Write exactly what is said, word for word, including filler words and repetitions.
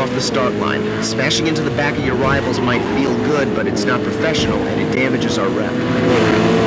off the start line. Smashing into the back of your rivals might feel good, but it's not professional, and it damages our rep.